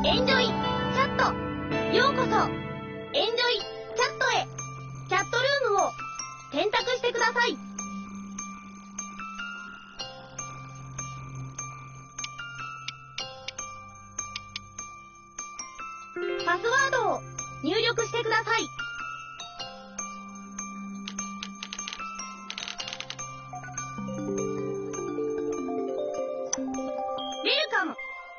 エンジョイチャット。ようこそエンジョイチャットへ。チャットルームを選択してください。パスワードを入力してください。ウェルカム。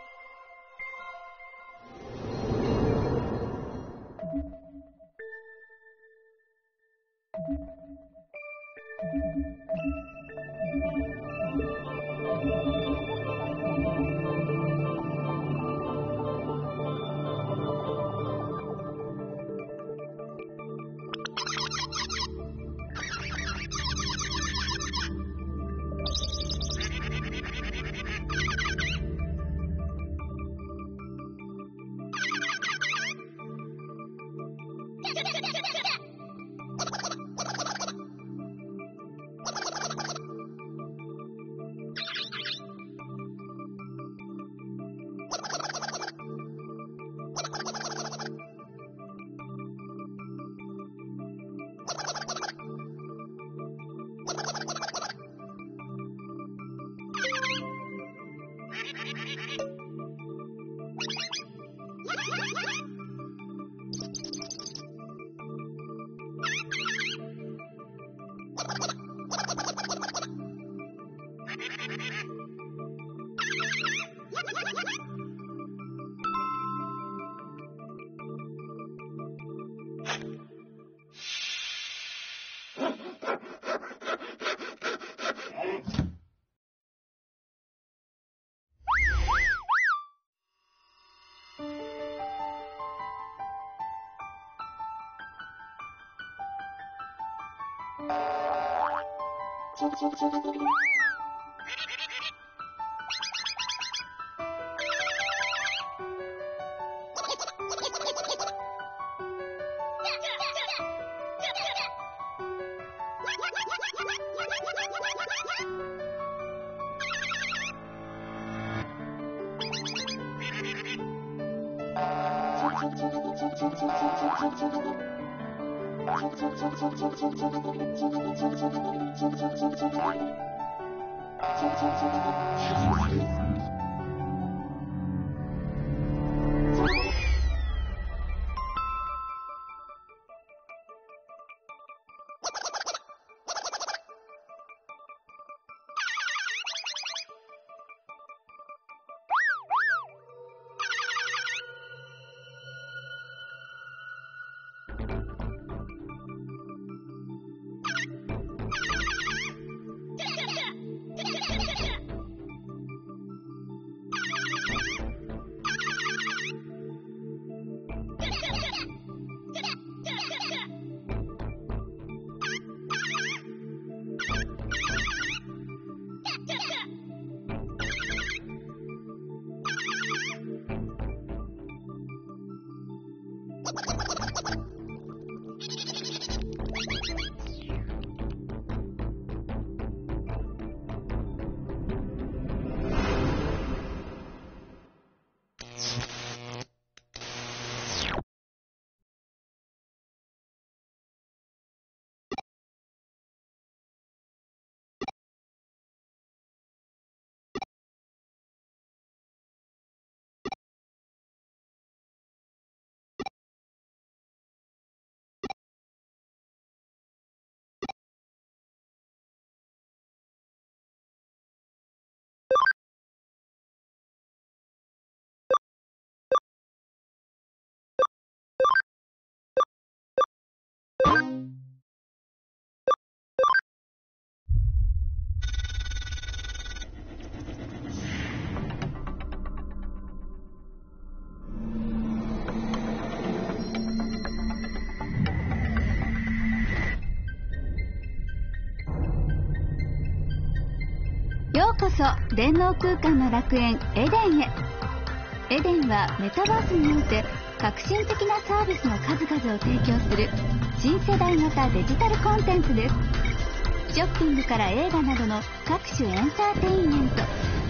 ようこそ電脳空間の楽園エデンへ。エデンはメタバースにおいて革新的なサービスの数々を提供する新世代型デジタルコンテンツです。ショッピングから映画などの各種エンターテインメント、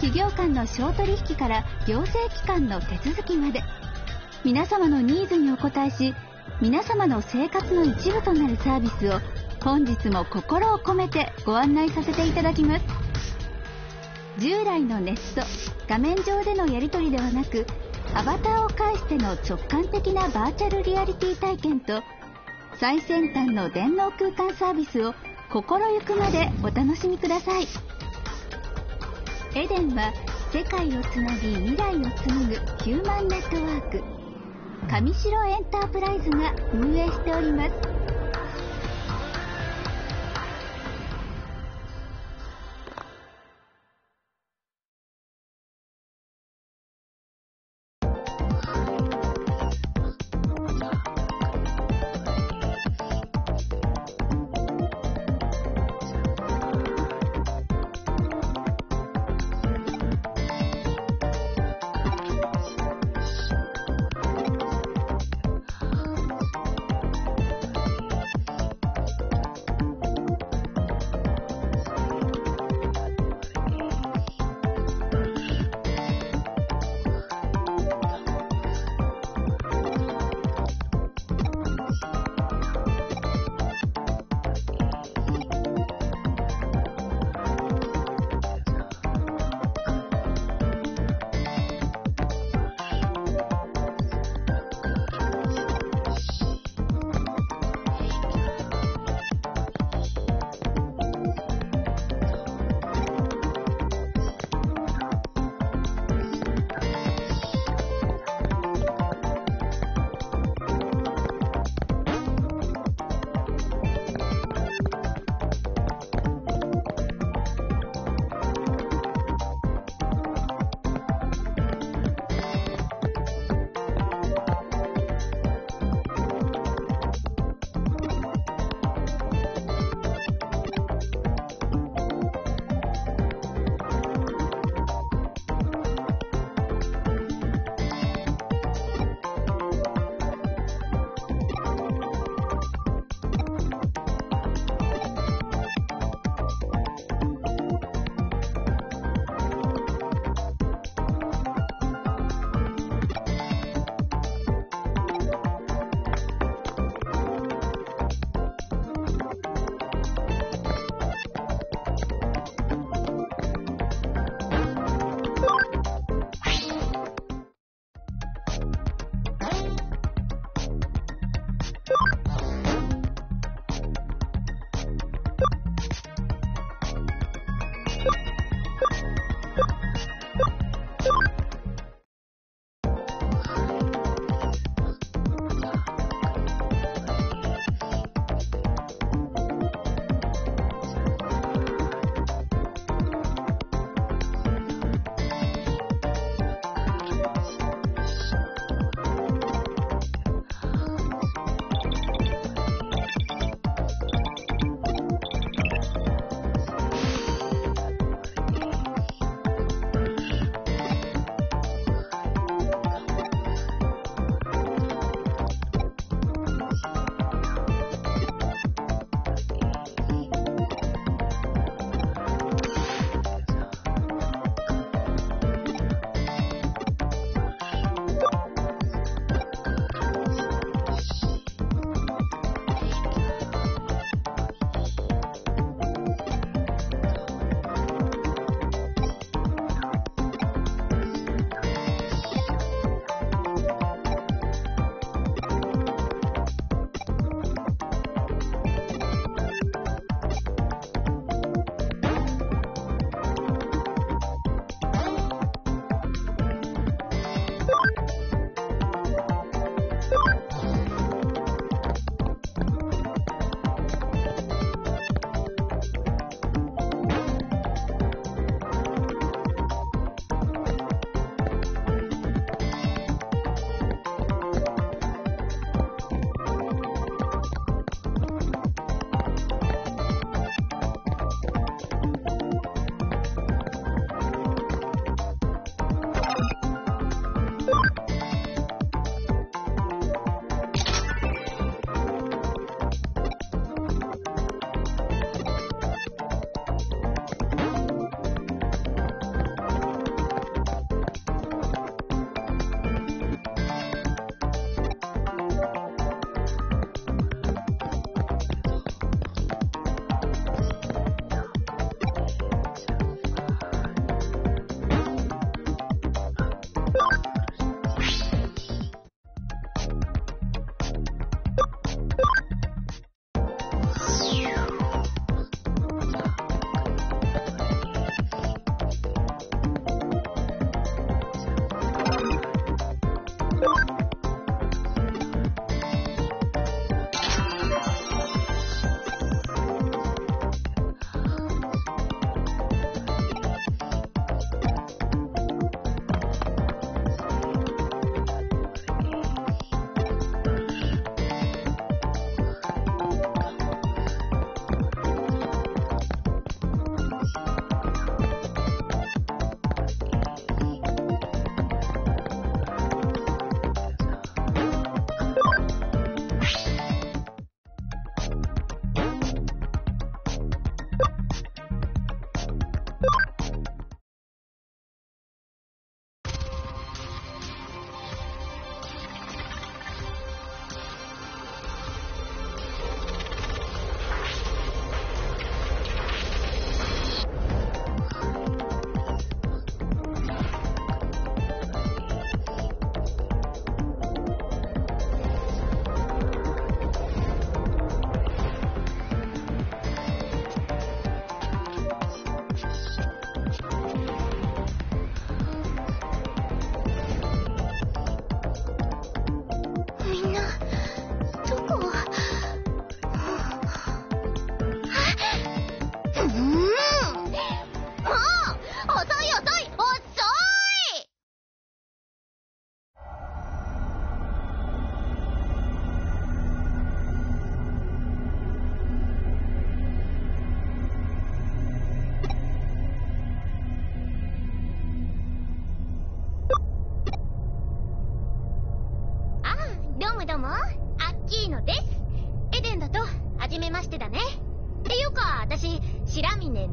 企業間の商取引から行政機関の手続きまで、皆様のニーズにお応えし、皆様の生活の一部となるサービスを本日も心を込めてご案内させていただきます。従来のネット、画面上でのやり取りではなく、アバターを介しての直感的なバーチャルリアリティ体験と、最先端の電脳空間サービスを心ゆくまでお楽しみください。エデンは世界をつなぎ未来を紡ぐヒューマンネットワーク、上白エンタープライズが運営しております。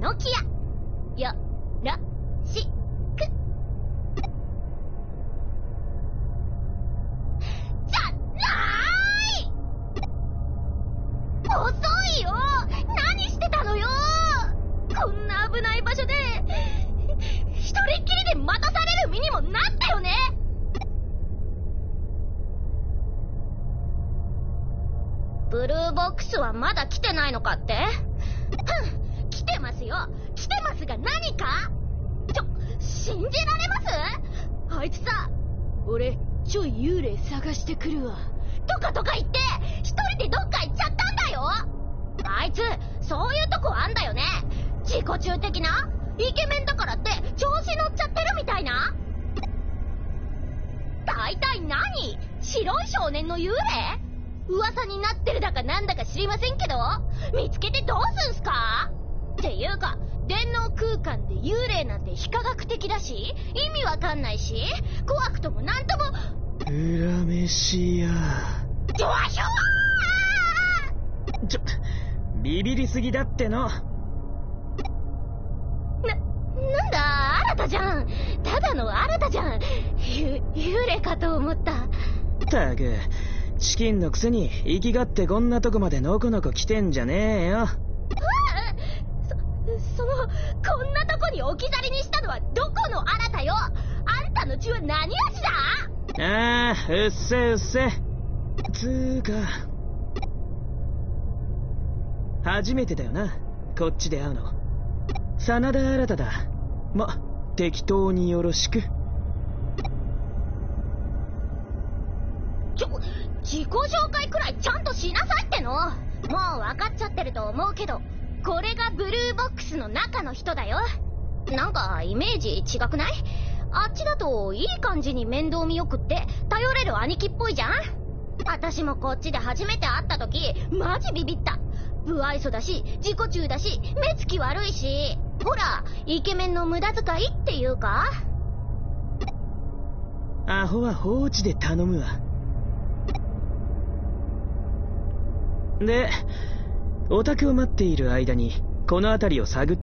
ノキアよろしく。じゃない。遅いよ。何してたのよ。こんな危ない場所で一人っきりで待たされる身にもなったよね。ブルーボックスはまだ来てないのかって？来てますよ。来てますが何か？信じられます？あいつさ、俺ちょい幽霊探してくるわとか言って一人でどっか行っちゃったんだよ。あいつそういうとこあんだよね。自己中的なイケメンだからって調子乗っちゃってるみたいな。大体何？白い少年の幽霊？噂になってるだかなんだか知りませんけど、見つけてどうすんすか？っていうか、電脳空間で幽霊なんて非科学的だし、意味わかんないし、怖くともなんとも。 裏飯や。 ドワヒョー！ビビりすぎだっての。 なんだ、新じゃん。ただの新じゃん。幽霊かと思った。 ったく、チキンのくせに生きがってこんなとこまでのこのこ来てんじゃねえよ。 こんなとこに置き去りにしたのはどこのあなたよ。あんたの血は何味だ？ ああ、うっせうっせ。つーか、初めてだよな、こっちで会うの。真田新だ。ま、適当によろしく。 自己紹介くらいちゃんとしなさいっての。もう分かっちゃってると思うけど、これがブルーボックスの中の人だよ。なんかイメージ違くない？あっちだといい感じに面倒見よくって頼れる兄貴っぽいじゃん。私もこっちで初めて会った時マジビビった。不愛想だし自己中だし目つき悪いし、ほらイケメンの無駄遣いっていうか。 アホは放置で頼むわ。で、お宅を待っている間にこの辺りを探って